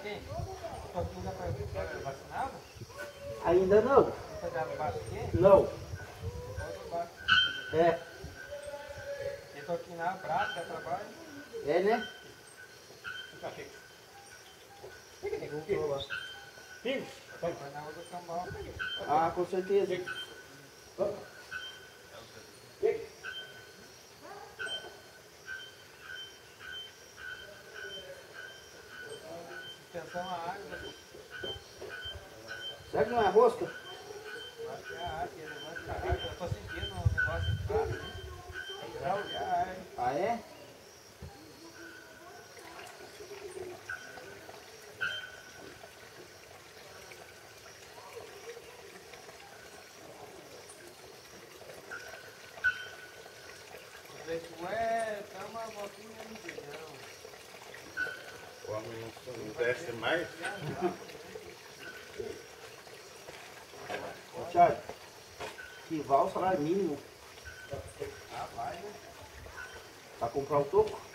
quem? Tua filha foi vacinada? Ainda não. Não foi dado baixo aqui? Não. Outro baixo. É. Eu tô aqui na praça, quer trabalho? É, né? Vai na outra cambal. Ah, com certeza. Suspensão a água. Será que não é rosca? Acho que é a água, ele levanta a água. Eu tô sentindo um negócio de praça, né? É hidráulica, é a água. Ah, é? Eu falei, ué, tá uma voltinha no feijão. O homem não desce mais. Ô, Thiago, que vale o salário mínimo Ah, vai, né? pra comprar o toco?